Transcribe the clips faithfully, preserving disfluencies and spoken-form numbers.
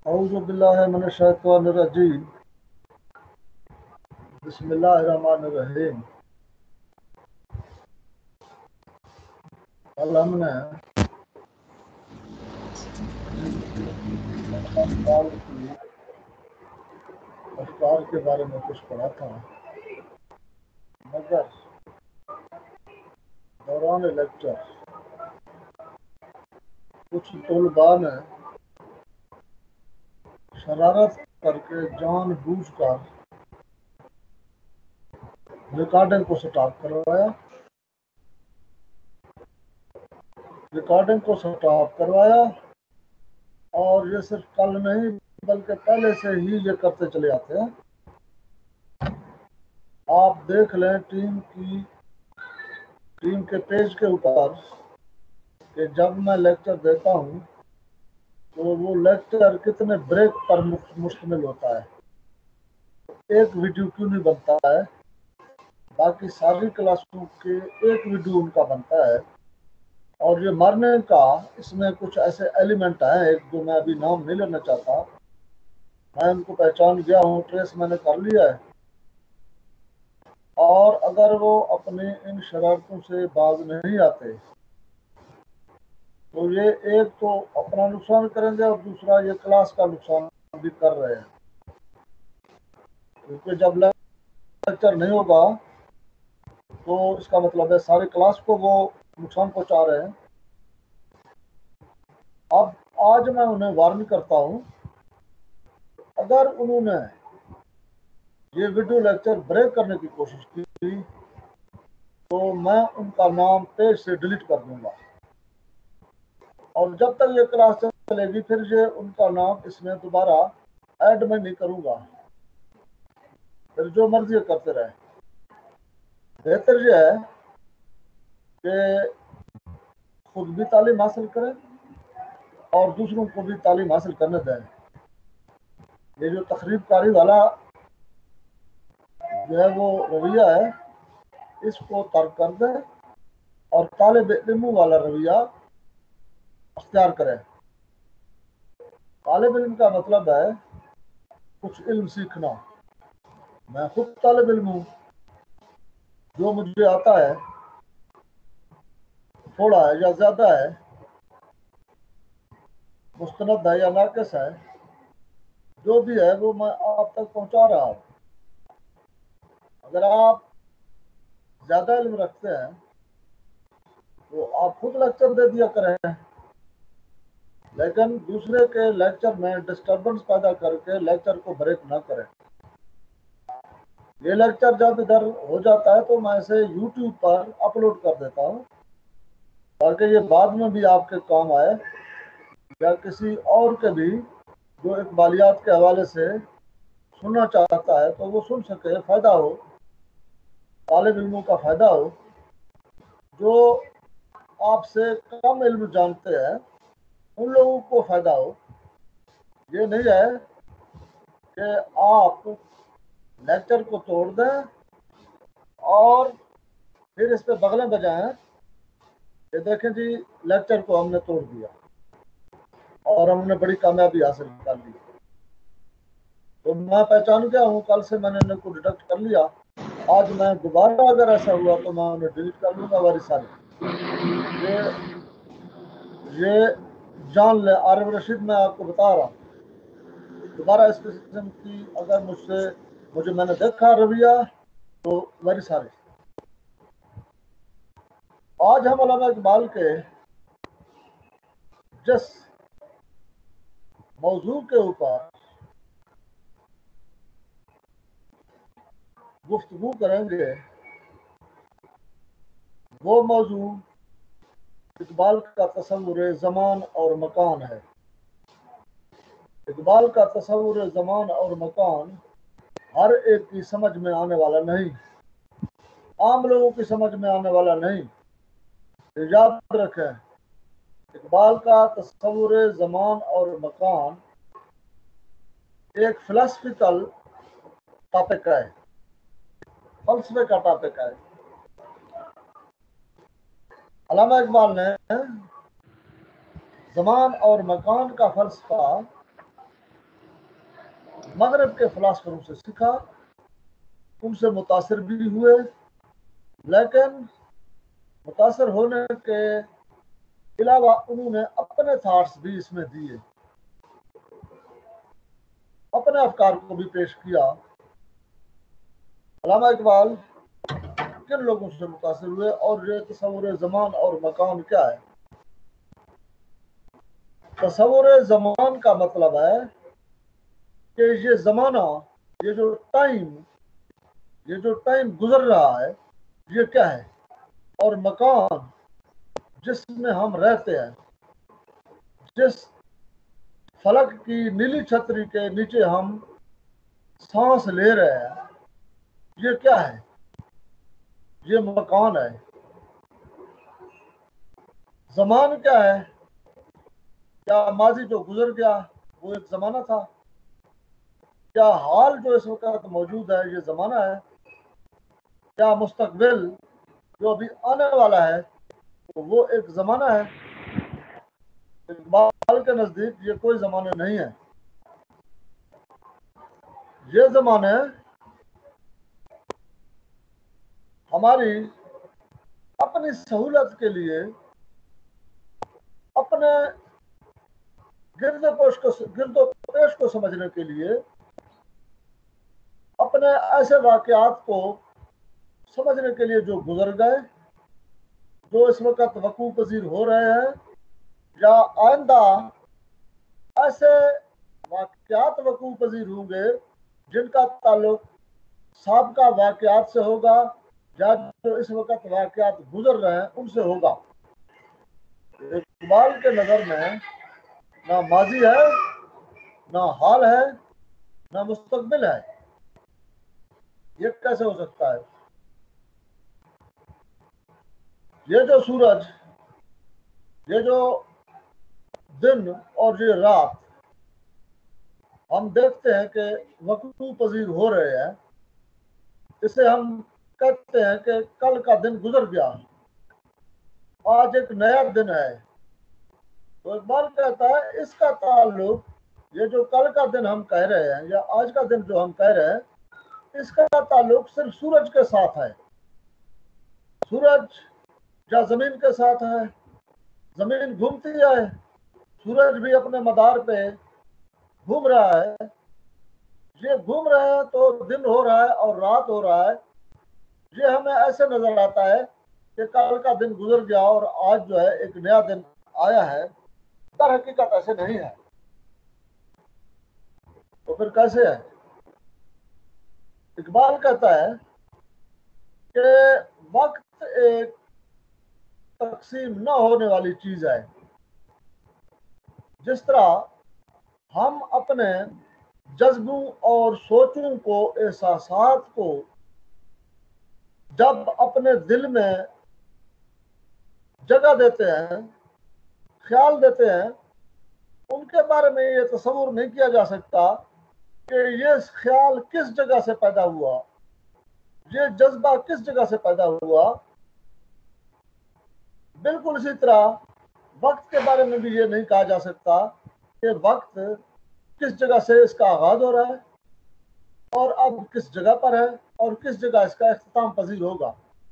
औज़ु बिल्लाहि मिनश शैतानिर रजीम। बिस्मिल्लाहिर रहमानिर रहीम। कल हमने अफ़्कार की अफ़्कार के बारे में कुछ पढ़ा था, मगर दौरान लेक्चर कुछ तलबा ने शरारत करके जानबूझकर रिकॉर्डिंग को स्टॉप करवाया रिकॉर्डिंग को स्टॉप करवाया और ये सिर्फ कल नहीं बल्कि पहले से ही ये करते चले आते हैं। आप देख लें टीम की टीम के पेज के ऊपर कि जब मैं लेक्चर देता हूँ तो वो लेक्चर कितने ब्रेक पर मुश्तमिल होता है। एक वीडियो क्यों नहीं बनता है, बाकी सारी क्लासों के एक वीडियो उनका बनता है। और ये मरने का इसमें कुछ ऐसे एलिमेंट हैं, एक दो मैं अभी नाम नहीं लेना चाहता, मैं उनको पहचान गया हूँ, ट्रेस मैंने कर लिया है। और अगर वो अपने इन शरारतों से बाज नहीं आते तो ये एक तो अपना नुकसान करेंगे और दूसरा ये क्लास का नुकसान भी कर रहे हैं, क्योंकि जब लेक्चर नहीं होगा तो इसका मतलब है सारी क्लास को वो नुकसान पहुंचा रहे हैं। अब आज मैं उन्हें वार्न करता हूं, अगर उन्होंने ये वीडियो लेक्चर ब्रेक करने की कोशिश की तो मैं उनका नाम पेज से डिलीट कर दूंगा, और जब तक ये क्लास चलेगी फिर ये उनका नाम इसमें दोबारा ऐड में नहीं करूंगा, फिर जो मर्जी करते रहे। बेहतर ये है कि खुद भी तालीम हासिल करें और दूसरों को भी तालीम हासिल करने दें। ये जो तकरीबकारी वाला जो है वो रवैया है, इसको तर्क कर दें और तालिब इल्म वाला रवैया अख्तियार करें। तालिब इल्म का मतलब है कुछ इल्म सीखना। मैं खुद तालिब इल्म हूँ, जो मुझे आता है थोड़ा है या ज़्यादा है, मुस्तनद है या नाकिस है, जो भी है वो मैं आप तक पहुँचा रहा हूँ। अगर आप ज़्यादा इल्म रखते हैं तो आप खुद लेक्चर दे दिया करें, लेकिन दूसरे के लेक्चर में डिस्टर्बेंस पैदा करके लेक्चर को ब्रेक ना करें। ये लेक्चर जब इधर हो जाता है तो मैं इसे यूट्यूब पर अपलोड कर देता हूँ, ताकि ये बाद में भी आपके काम आए, या किसी और के भी जो इकबालियात के हवाले से सुनना चाहता है तो वो सुन सके, फ़ायदा हो, तालिब इल्मों का फ़ायदा हो। जो आपसे कम इल्म जानते हैं उन लोगों को फ़ायदा हो। ये नहीं है कि आप लेक्चर को तोड़ दें और फिर इस पर बगलें बजाएं कि देखें जी लेक्चर को हमने तोड़ दिया और हमने बड़ी कामयाबी हासिल कर ली। तो मैं पहचान गया हूँ, कल से मैंने इनको डिडक्ट कर लिया। आज मैं दोबारा अगर ऐसा हुआ तो मैं उन्हें डिलीट कर लूँगा वारी सारी। ये ये जान ले, आरिफ रशीद मैं आपको बता रहा हूँ, दोबारा इस किस्म की अगर मुझसे मुझे मैंने देखा रवैया तो वेरी सारी। आज हम अल्लामा इकबाल के जिस मौजू के ऊपर गुफ्तगू करेंगे वो मौजू इकबाल का तस्वुर ज़मान और मकान है। इकबाल का तस्वुर ज़मान और मकान हर एक की समझ में आने वाला नहीं, आम लोगों की समझ में आने वाला नहीं। याद रखें, इकबाल का तस्वुर ज़मान और मकान एक फिलॉसफिकल टॉपिक है, फलसफे का टॉपिक है। अल्लामा इकबाल ने ज़मान और मकान का फलसफा मगरब के फिलासफरों से सीखा, उनसे मुतासिर भी हुए, लेकिन मुतासिर होने के अलावा उन्होंने अपने थॉट्स भी इसमें दिए, अपने अफकार को भी पेश किया। अल्लामा इकबाल किन लोगों से मुतासिर हुए और ये तस्वुर ज़मान और मकान क्या है? तस्वुर ज़मान का मतलब है कि ये ज़माना, ये जो टाइम, ये जो टाइम गुजर रहा है ये क्या है, और मकान जिसमें हम रहते हैं, जिस फलक की नीली छतरी के नीचे हम सांस ले रहे हैं, ये क्या है? ये मकान है। ज़मान क्या है? क्या माजी जो गुजर गया वो एक ज़माना था? क्या हाल जो इस वक्त मौजूद है ये ज़माना है? क्या मुस्तकबिल जो अभी आने वाला है तो वो एक ज़माना है? इकबाल के नज़दीक ये कोई ज़माना नहीं है। ये ज़माने हमारी अपनी सहूलत के लिए, अपने गिरदोपेश को गिरदोपेश को समझने के लिए, अपने ऐसे वाक़यात को समझने के लिए जो गुजर गए, जो इस वक्त वकूअ पजीर हो रहे हैं, या आइंदा ऐसे वाक़यात वकूअ पजीर होंगे जिनका ताल्लुक साबका वाक़यात से होगा या जो इस वक्त वाक़यात गुजर रहे हैं उनसे होगा। इकबाल के नज़र में ना माजी है, ना हाल है, ना मुस्तकबिल है। ये कैसे हो सकता है? ये जो सूरज, ये जो दिन और ये रात हम देखते हैं कि वकूअ पजीर हो रहे हैं, इसे हम कहते हैं कि कल का दिन गुजर गया, आज एक नया दिन है। तो इकबाल कहता है इसका ताल्लुक, ये जो कल का दिन हम कह रहे हैं या आज का दिन जो हम कह रहे हैं, इसका ताल्लुक सिर्फ सूरज के साथ है। सूरज या जमीन के साथ है। जमीन घूमती है, सूरज भी अपने मदार पे घूम रहा है। ये घूम रहे हैं तो दिन हो रहा है और रात हो रहा है। ये हमें ऐसे नजर आता है कि कल का दिन गुजर गया और आज जो है एक नया दिन आया है। पर हकीकत ऐसे नहीं है। तो फिर कैसे है? इकबाल कहता है कि वक्त एक तकसीम न होने वाली चीज है। जिस तरह हम अपने जज्बों और सोचों को, एहसासात को जब अपने दिल में जगह देते हैं, ख्याल देते हैं, उनके बारे में ये तस्वुर नहीं किया जा सकता कि ये ख्याल किस जगह से पैदा हुआ, ये जज्बा किस जगह से पैदा हुआ। बिल्कुल इसी तरह वक्त के बारे में भी ये नहीं कहा जा सकता कि वक्त किस जगह से इसका आगाज हो रहा है और अब किस जगह पर है और किस जगह इसका इख्तिताम पजीर होगा।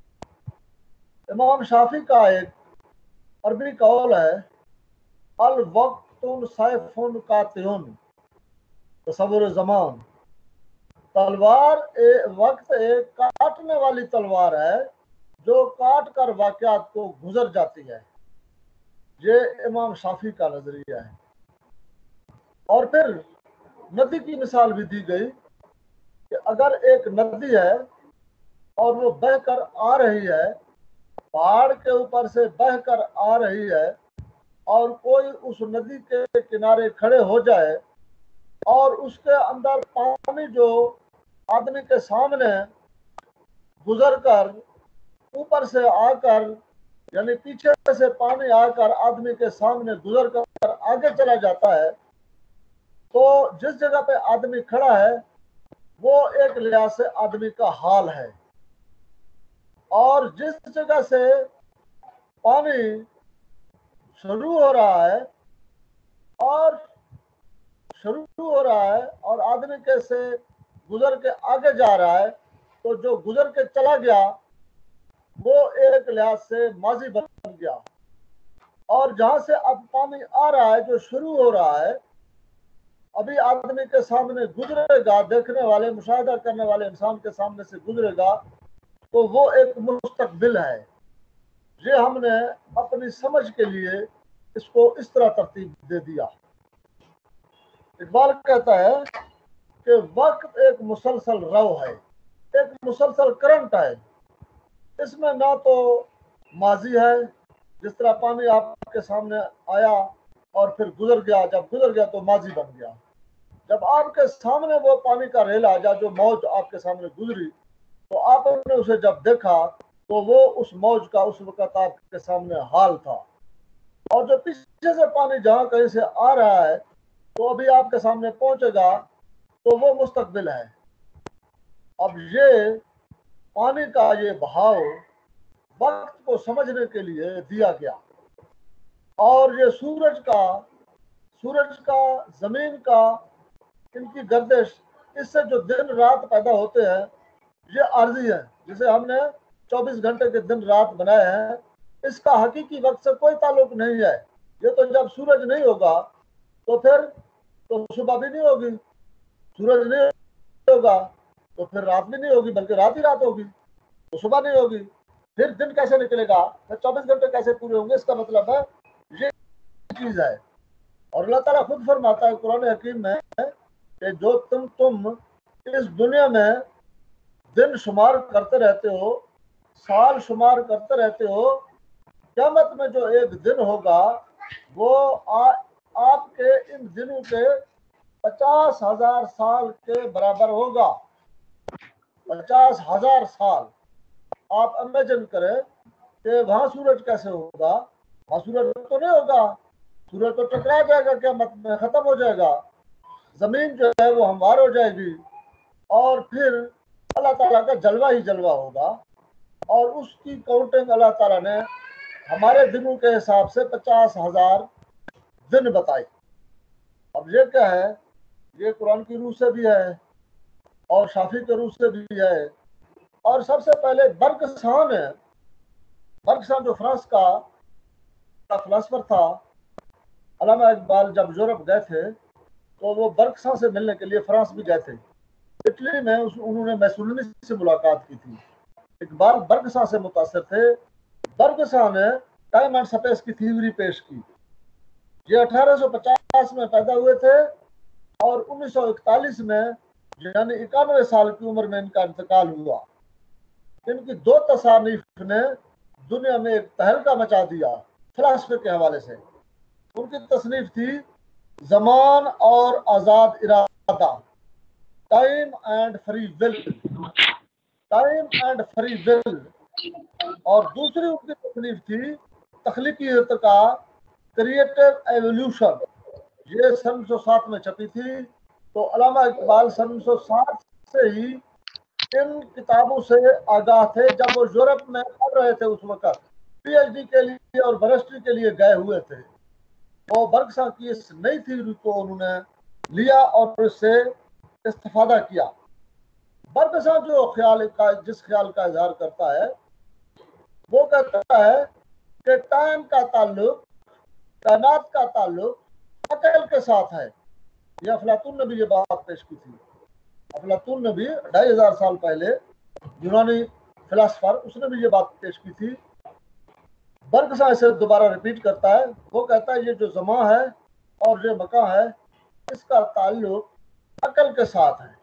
इमाम शाफी का एक अरबी कौल है, अल वक्तुन सैफुन कातिउन, तस्वुर ज़मान, तलवार ए, वक्त एक काटने वाली तलवार है जो काट कर वाक़यात को गुजर जाती है। ये इमाम शाफी का नजरिया है। और फिर नदी की मिसाल भी दी गई कि अगर एक नदी है और वो बहकर आ रही है, पहाड़ के ऊपर से बहकर आ रही है, और कोई उस नदी के किनारे खड़े हो जाए और उसके अंदर पानी जो आदमी के सामने गुजर कर ऊपर से आकर, यानी पीछे से पानी आकर आदमी के सामने गुजर कर आगे चला जाता है, तो जिस जगह पे आदमी खड़ा है वो एक लिहाज से आदमी का हाल है। और जिस जगह से पानी शुरू हो रहा है और शुरू हो रहा है और आदमी कैसे गुजर के आगे जा रहा है, तो जो गुजर के चला गया वो एक लिहाज से माजी बन गया, और जहां से अब पानी आ रहा है जो शुरू हो रहा है, अभी आदमी के सामने गुजरेगा, देखने वाले मुशाहिदा करने वाले इंसान के सामने से गुजरेगा, तो वो एक मुस्तकबिल है। ये हमने अपनी समझ के लिए इसको इस तरह तरतीब दे दिया। इकबाल कहता है कि वक्त एक मुसलसल रव है, एक मुसलसल करंट है, इसमें ना तो माजी है, जिस तरह पानी आपके सामने आया और फिर गुजर गया, जब गुजर गया तो माजी बन गया। जब आपके सामने वो पानी का रेला या जो मौज आपके सामने गुजरी, तो आपने उसे जब देखा तो वो उस मौज का उस वक्त आपके सामने हाल था, और जो पीछे से पानी जहां कहीं से आ रहा है तो अभी आपके सामने पहुंचेगा, तो वो मुस्तकबिल है। अब ये पानी का ये बहाव वक्त को समझने के लिए दिया गया, और ये सूरज का सूरज का जमीन का इनकी गर्दिश, इससे जो दिन रात पैदा होते हैं ये आर्जी है। जिसे हमने चौबीस घंटे के दिन रात बनाए हैं, इसका हकीकी वक्त से कोई ताल्लुक नहीं है। ये तो जब सूरज नहीं होगा तो फिर तो सुबह भी नहीं होगी, सूरज नहीं होगा तो फिर रात भी नहीं होगी, बल्कि रात ही रात होगी, तो सुबह नहीं होगी, फिर दिन कैसे निकलेगा, फिर चौबीस घंटे कैसे पूरे होंगे। इसका मतलब है ये चीज है। और अल्लाह ताला खुद फरमाता है कुरान हकीम में कि जो तुम तुम इस दुनिया में दिन शुमार करते रहते हो, साल शुमार करते रहते हो, क़यामत में जो एक दिन होगा वो आ, आपके इन दिनों के पचास हजार साल के बराबर होगा। पचास हजार साल आप इमेजिन करें कि वहां सूरज कैसे होगा। वहां सूरज तो नहीं होगा, सूरज तो टकरा जाएगा, क़यामत में खत्म हो जाएगा, जमीन जो है वो हमवार हो जाएगी, और फिर अल्लाह ताला का जलवा ही जलवा होगा। और उसकी काउंटिंग अल्लाह ताला ने हमारे दिनों के हिसाब से पचास हजार दिन बताई। अब ये क्या है, ये कुरान की रूह से भी है और शाफी के रूह से भी है। और सबसे पहले बर्कशाह ने, बर्कशाह जो फ्रांस का फिलासफर था, अल्लामा इकबाल जब यूरोप गए थे तो वो बर्कशाह से मिलने के लिए फ्रांस भी गए थे। इटली में उस उन्होंने मैसोलिनी से मुलाकात की थी। इकबाल बर्कशाह से मुतासिर थे। बर्कशाह ने टाइम एंड स्पेस की थ्योरी पेश की। ये अठारह सौ पचास में पैदा हुए थे और उन्नीस सौ इकतालीस में यानी इक्यानवे साल की उम्र में इनका इंतकाल हुआ। इनकी दो तसानीफ ने दुनिया में एक तहलका मचा दिया फिलासफे के हवाले से। उनकी तसनीफ थी जमान और आजाद इरादा, time and free will, time and free will. और दूसरी उनकी तसनीफ थी तख्लीकी इर्तिका, क्रिएटिव एवोल्यूशन। ये सन उन्नीस सौ सात में छपी थी। तो अल्लामा इकबाल सन उन्नीस सौ सात से ही इन किताबों से आगाह थे। जब वो यूरोप में पढ़ रहे थे उस वक्त पीएचडी के लिए और बैरिस्ट्री के लिए गए हुए थे, वो बर्कशाह की इस नई थ्योरी को उन्होंने लिया और इससे इस्तेफादा किया। बर्कशाह जो ख्याल का जिस ख्याल का इजहार करता है वो कहता है कि टाइम का ताल्लुक, कायनात का ताल्लुक अकल के साथ है। ये अफलातून ने भी ये बात पेश की थी। अफलातून ने भी ढाई हजार साल पहले, यूनानी फिलासफर, उसने भी ये बात पेश की थी। बर्कशाह इसे दोबारा रिपीट करता है। वो कहता है ये जो जमा है और ये मकां है, इसका ताल्लुक अकल के साथ है।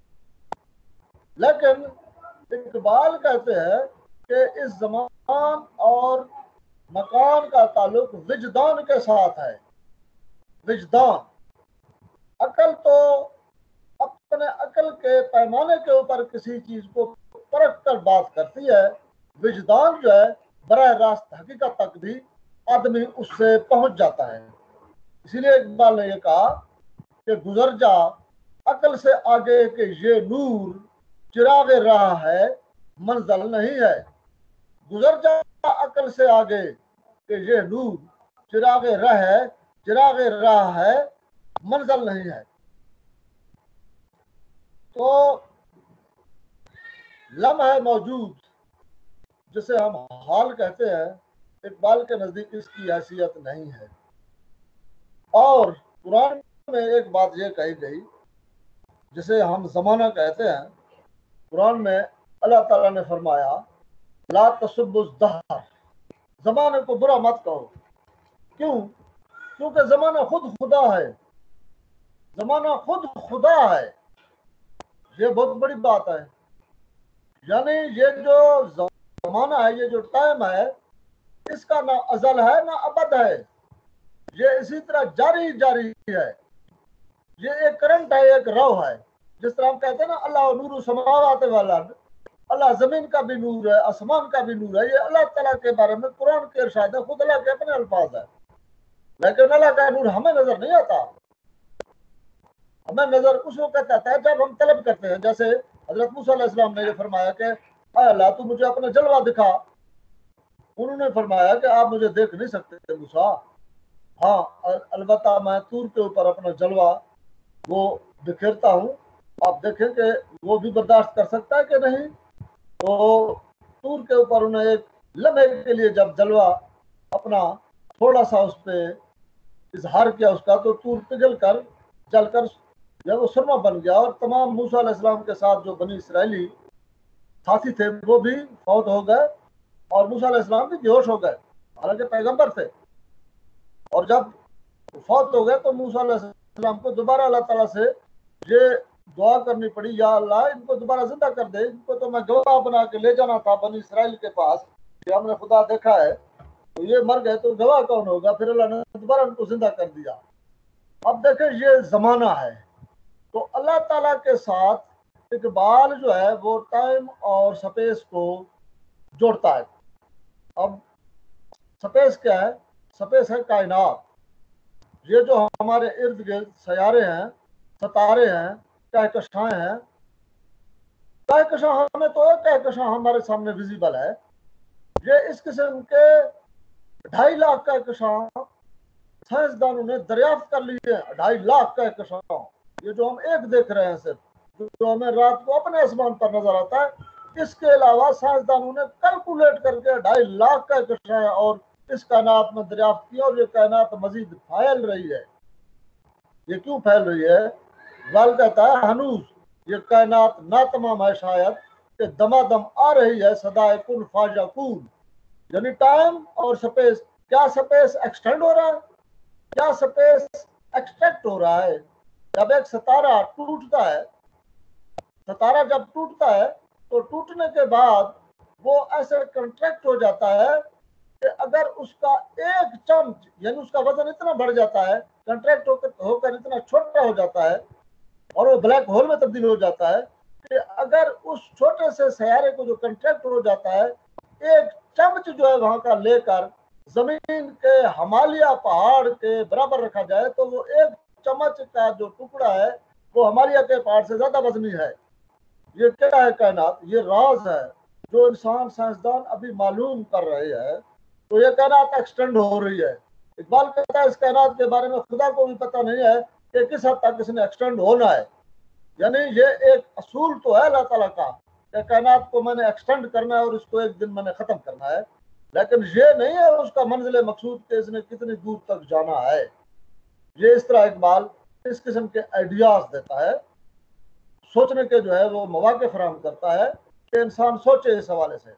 लेकिन इकबाल कहते हैं कि इस जमान और मकान का ताल्लुक विजदान के साथ है। विजदान, अकल तो अपने अकल के पैमाने के ऊपर किसी चीज को परख कर बात करती है। विजदान जो है बराह रास्त हकीकत तक भी आदमी उससे पहुंच जाता है। इसीलिए इकबाल ने यह कहा कि गुजर जा अकल से आगे के ये नूर चिराग राह है, मंजिल नहीं है। गुजर जा अकल से आगे कि ये नूर चिराग राह है, चिराग राह है, मंजिल नहीं है। तो लम्हा मौजूद जिसे हम हाल कहते हैं, इकबाल के नजदीक इसकी हैसियत नहीं है। और कुरान में एक बात यह कही गई जिसे हम जमाना कहते हैं। कुरान में अल्लाह ताला ने फरमाया, ला तसुब्बुज दहर, जमाने को बुरा मत कहो। क्यों? क्योंकि जमाना खुद खुदा है, जमाना खुद खुदा है। ये बहुत बड़ी बात है। यानी ये जो जमाना है, ये जो टाइम है, इसका ना अजल है ना अबद है, ये इसी तरह जारी जारी है। ये एक करंट है, एक रव है। जिस तरह हम कहते हैं ना, अल्लाह नूर समावात वाला, अल्लाह जमीन का भी नूर है, आसमान का भी नूर है। ये अल्लाह ताला के बारे में कुरान के इरशाद है, खुद अल्लाह के अपने अल्फाज है। लेकिन अल्लाह का नूर हमें नजर नहीं आता। हमें नजर उस वक्त आता है जब हम तलब करते हैं। जैसे हजरत मूसा अलैहिस्सलाम ने ये फरमाया कि अल्लाह तू मुझे अपना जलवा दिखा। उन्होंने फरमाया कि आप मुझे देख नहीं सकते मूसा, हाँ अलबत्ता मैं तूर के ऊपर अपना जलवा वो बिखेरता हूँ, आप देखें कि वो भी बर्दाश्त कर सकता है कि नहीं। तो तूर के ऊपर उन्हें एक लम्हे के लिए जब जलवा अपना थोड़ा सा उस पर इजहार किया उसका, तो तूर पिघल कर जलकर जब वो सुरमा बन गया। और तमाम मूसा अलैहिस्सलाम के साथ जो बनी इसराइली साथी थे वो भी फौत हो गए और मूसा अलैहिस्सलाम भी बेहोश हो गए, हालांकि पैगंबर थे। और जब फौत हो गए तो मूसा अलैहिस्सलाम को दोबारा अल्लाह ताला से ये दुआ करनी पड़ी, या अल्लाह इनको दोबारा जिंदा कर दे, इनको तो मैं गवाह बना के ले जाना था बनी इसराइल के पास कि हमने खुदा देखा है, तो ये मर गए तो गवाह कौन होगा। फिर अल्लाह ने दोबारा उनको जिंदा कर दिया। अब देखें ये जमाना है। तो अल्लाह ताला के साथ इकबाल जो है वो टाइम और स्पेस को जोड़ता है। अब स्पेस क्या है? स्पेस है कायनात। ये जो हमारे इर्द गिर्द सयारे हैं, सितारे हैं, कहकशाएं हैं। कहकशां हमें तो एक कहकशां हमारे सामने विजिबल है। ये इस किस्म के ढाई लाख कहकशां साइंसदानों ने दरियाफ्त कर लिए हैं। ढाई लाख कहकशां, ये जो हम एक देख रहे हैं सिर्फ, जो हमें रात को अपने आसमान पर नजर आता है। इसके अलावा साइंसदानों ने कैलकुलेट करके ढाई लाख कहकशां और इस कायनात में दरियाफ्त की, और ये कायनात मजीद फैल रही है। ये क्यों फैल रही है? वाल कहता है हनूज ये कायनात ना तमाम है शायद कि दमादम आ रही है सदाए कुन फाजा कून। यानी टाइम और स्पेस, क्या स्पेस एक्सटेंड हो रहा है, क्या स्पेस एक्सट्रैक्ट हो रहा है। जब एक सितारा टूटता है, सितारा जब टूटता है तो टूटने के बाद वो ऐसे कंट्रैक्ट हो जाता है कि अगर उसका एक चम्च यानी उसका वजन इतना बढ़ जाता है, कंट्रैक्ट होकर होकर इतना छोटा हो जाता है और वो ब्लैक होल में तब्दील हो जाता है कि अगर उस छोटे से सयारे को जो कंट्रैक्ट हो जाता है, एक चम्च जो है वहां का लेकर जमीन के हिमालय पहाड़ के बराबर रखा जाए तो वो एक चम्मच का जो टुकड़ा है वो हिमालय के पहाड़ से ज्यादा वजनी है। ये क्या है कायनात? ये राज है जो इंसान साइंसदान अभी मालूम कर रहे हैं। तो ये कायनात एक्सटेंड हो रही है। इकबाल कहता है इस कायनात के बारे में खुदा को भी पता नहीं है कि किस हद तक इसने एक्सटेंड होना है। यानी ये एक असूल तो है अल्लाह ताला का कि कायनात को मैंने एक्सटेंड करना है और इसको एक दिन मैंने खत्म करना है, लेकिन ये नहीं है उसका मंजिल मकसूद के इसने कितनी दूर तक जाना है। ये इस तरह इकबाल इस किस्म के आइडियाज देता है, सोचने के जो है वो मौके फराहम करता है कि इंसान सोचे इस हवाले से।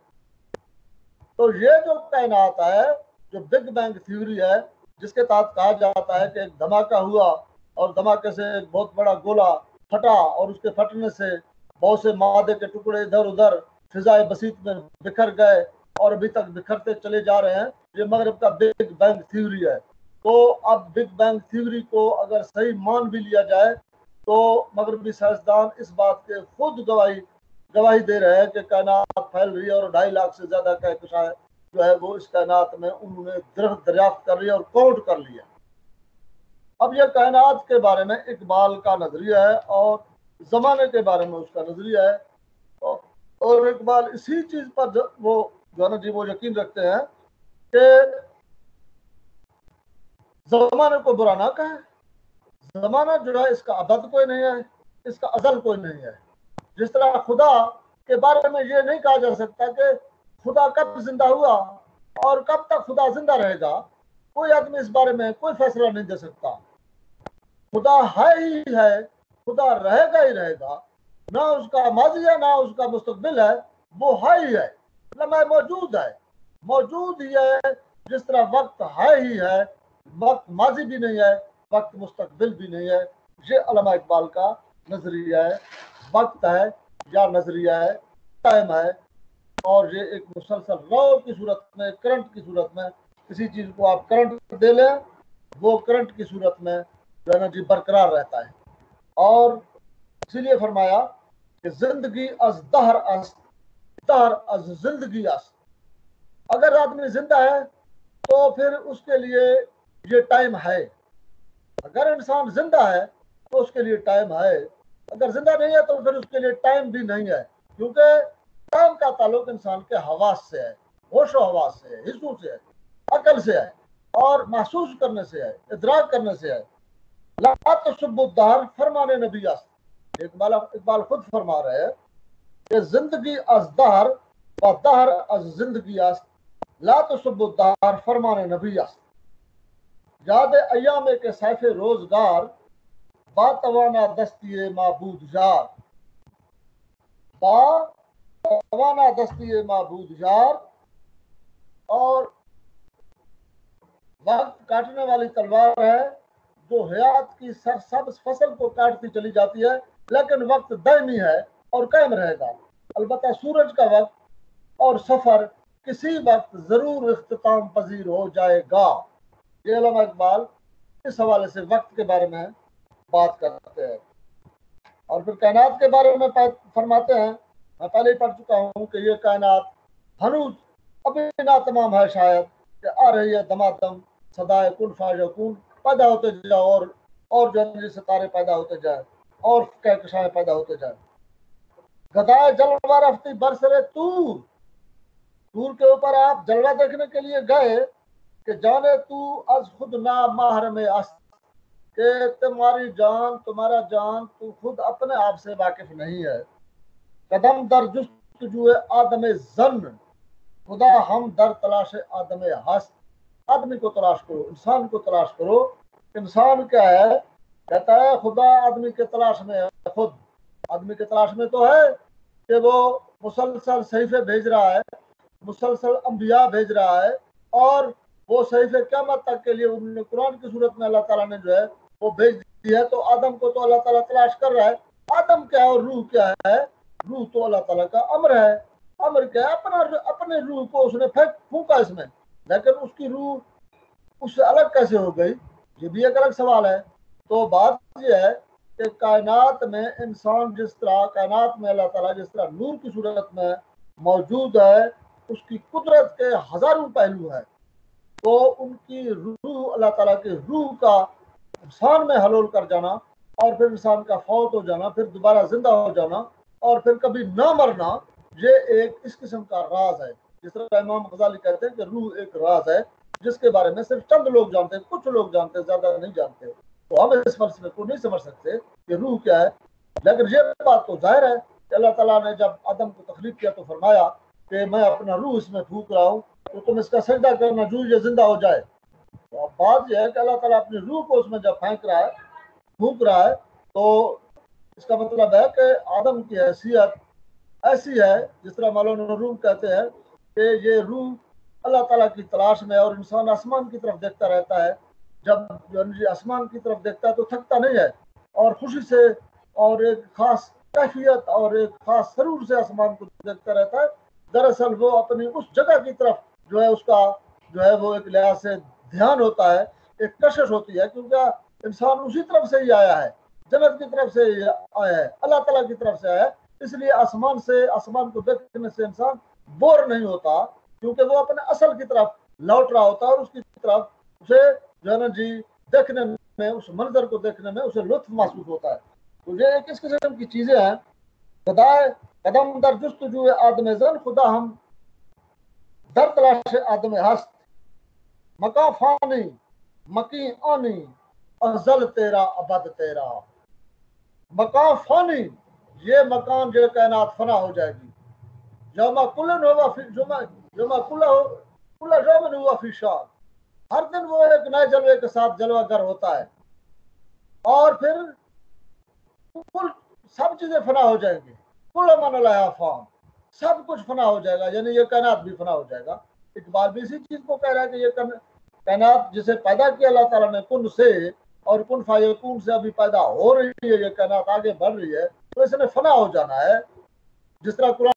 तो ये जो कायनात है, जो बिग बैंग थ्योरी है, जिसके तहत कहा जाता है कि एक धमाका हुआ और धमाके से एक बहुत बड़ा गोला फटा और उसके फटने से बहुत से मादे के टुकड़े इधर उधर फिजाए बसीत में बिखर गए और अभी तक बिखरते चले जा रहे हैं। ये मगरब का बिग बैंग थ्योरी है। तो अब बिग बैंग थ्योरी को अगर सही मान भी लिया जाए तो मगरबी साइंसदान इस बात के खुद गवाही गवाही दे रहे हैं कि कायनात फैल रही है और ढाई लाख से ज्यादा कहकशां जो है वो इस कायनात में उन्होंने दरियाफ्त कर लिया और काउंट कर लिया। अब यह कायनात के बारे में इकबाल का नजरिया है और जमाने के बारे में उसका नजरिया है। और इकबाल इसी चीज पर वो जो है ना जी वो यकीन रखते हैं कि जमाने को बुरा ना कहे। जमाना जो है इसका अबद कोई नहीं है, इसका अजल कोई नहीं है। जिस तरह खुदा के बारे में ये नहीं कहा जा सकता कि खुदा कब जिंदा हुआ और कब तक खुदा जिंदा रहेगा, कोई आदमी इस बारे में कोई फैसला नहीं दे सकता। खुदा है ही है, खुदा रहेगा ही रहेगा, ना उसका माजी है ना उसका मुस्तकबिल है, वो है ही है, मतलब मौजूद है, मौजूद ही है। जिस तरह वक्त है ही है, वक्त माजी भी नहीं है, वक्त मुस्तकबिल भी नहीं है। ये अल्लामा इकबाल का नजरिया है। वक्त है या नजरिया है, टाइम है, और ये एक मुसलसल रौ की सूरत में, करंट की सूरत में, किसी चीज को आप करंट दे लें, वो करंट की सूरत में जो है ना जी बरकरार रहता है। और इसीलिए फरमाया कि जिंदगी अज दहर अस, दहर अज जिंदगी अस। अगर आदमी जिंदा है तो फिर उसके लिए ये टाइम है। अगर इंसान जिंदा है तो उसके लिए टाइम है, अगर जिंदा नहीं है तो फिर उसके लिए टाइम भी नहीं है, क्योंकि टाइम का ताल्लुक इंसान के हवास से है, होशो हवास से है, हिस्सों से है, अकल से है, और महसूस करने से है, इदराक करने से है। ला तसुब्बुद्दहर फरमाने नबी अस, इकबाल इकबाल खुद फरमा रहे हैं कि जिंदगी अज दहर व दहर अज जिंदगी अस, ला तसुब्बुद्दहर फरमाने नबी अस। याद अयामे के सैफे रोजगार, बातवाना दस्ती माबूद जार, बातवाना दस्ती माबूद जार। और वक्त काटने वाली तलवार है जो हयात की सरसब्ज फसल को काटती चली जाती है, लेकिन वक्त दायमी है और कायम रहेगा। अलबत्ता सूरज का वक्त और सफर किसी वक्त जरूर इख्तिताम पजीर हो जाएगा। ये अल्लामा इकबाल इस हवाले से वक्त के बारे में बात करते हैं। और फिर कायनात के बारे में फरमाते हैं, मैं पहले ही पढ़ चुका हूँ कि ये कायनात हनूज अभी ना तमाम है, शायद कि आ रही है दमादम सदाए कुन फायकून, पैदा होते जाओ और और जो सितारे पैदा होते जाए और कहकशाएं पैदा होते जाए। गदाए जलवा रफ्ती बरसरे तूर, तूर के ऊपर आप जलवा देखने के लिए गए कि जाने तू अज खुद ना माहर में अस, कि तुम्हारी जान तुम्हारा जान तू खुद अपने आप से वाकिफ नहीं है। कदम दर जुस्तजुए आदम जन, खुदा हम दर तलाश आदम हस्त। आदमी को तलाश करो, इंसान को तलाश करो। इंसान क्या है? कहता है खुदा आदमी के तलाश में है। खुद आदमी के तलाश में तो है कि वो मुसलसल सहीफे भेज रहा है, मुसलसल अंबिया भेज रहा है, और वो सहीफे क़यामत तक के लिए उन्होंने कुरान की सूरत में अल्लाह ताला ने जो है वो भेज दी है। तो आदम को तो अल्लाह ताला तलाश कर रहा है। आदम क्या है और रूह क्या है? रूह तो अल्लाह ताला का अम्र है। अम्र क्या है? अपना अपने रूह को उसने फेंक फूका इसमें, लेकिन उसकी रूह उससे अलग कैसे हो गई, ये भी एक अलग सवाल है। तो बात यह है कि कायनात में इंसान जिस तरह, कायनात में अल्लाह ताला जिस तरह नूर की सूरत में मौजूद है, उसकी कुदरत के हजारों पहलू हैं। तो उनकी रूह, अल्लाह ताला की रूह का इंसान में हलोल कर जाना, और फिर इंसान का फौत हो जाना, फिर दोबारा जिंदा हो जाना, और फिर कभी ना मरना, ये एक इस किस्म का राज है। जिस तरह इमाम गजाली कहते हैं कि रूह एक राज है जिसके बारे में सिर्फ चंद लोग जानते हैं, कुछ लोग जानते हैं, ज्यादा नहीं जानते। तो हम इस फलसफे को नहीं समझ सकते कि रूह क्या है। लेकिन ये बात तो जाहिर है कि अल्लाह ताला ने जब आदम को तखलीक किया तो फरमाया कि मैं अपना रूह इसमें फूक रहा हूँ, तो तुम इसका सजदा करना जो ये जिंदा हो जाए। तो अब बात यह है कि अल्लाह ताला अपनी रूह को उसमें जब फेंक रहा है, फूक रहा है, तो इसका मतलब है कि आदम की हैसियत ऐसी है, जिस तरह मौलाना रूम कहते हैं कि ये रूह अल्लाह ताला की तलाश में, और इंसान आसमान की तरफ देखता रहता है। जब जो आसमान की तरफ देखता है तो थकता नहीं है, और खुशी से और एक खास कैफियत और एक खास सरूर से आसमान को देखता रहता है। दरअसल वो अपनी उस जगह की तरफ जो है उसका जो है वो एक लिहाज से ध्यान होता है, एक कशिश होती है, क्योंकि इंसान उसी तरफ से ही आया है, जन्नत की तरफ से ही आया है, अल्लाह ताला की तरफ से आया है। इसलिए आसमान से, आसमान को देखने से इंसान बोर नहीं होता, क्योंकि वो अपने असल की तरफ लौट रहा होता है, और उसकी तरफ उसे जो है ना जी देखने में, उस मंजर को देखने में उसे लुत्फ महसूस होता है। तो ये एक इस किस्म की चीजें हैं। खुदाए कदम दर जुस्तजुए आदम जन, खुदा हम दर तलाश आदम हस्त। मका फानी मकी आनी अजल तेरा अबद तेरा। मका फानी, ये मकान जो कायनात फना हो जाएगी। यौमा कुल्लन हुआ फी जुमा यौमा कुल्ला हो कुल्ला यौमन हुआ फी शान। हर दिन वो एक नए जलवे के साथ जलवागर होता है। और फिर कुल सब चीजें फना हो जाएंगी। कुल मन अलैहा फान, सब कुछ फना हो जाएगा, यानी ये कायनात भी फना हो जाएगा। इकबाल भी इसी चीज को कह रहा है कि ये कायनात जिसे पैदा किया अल्लाह ताला ने कुन से, और कुन फायकुन से अभी पैदा हो रही है, ये कायनात आगे बढ़ रही है, तो इसने फना हो जाना है। जिस तरह कुरान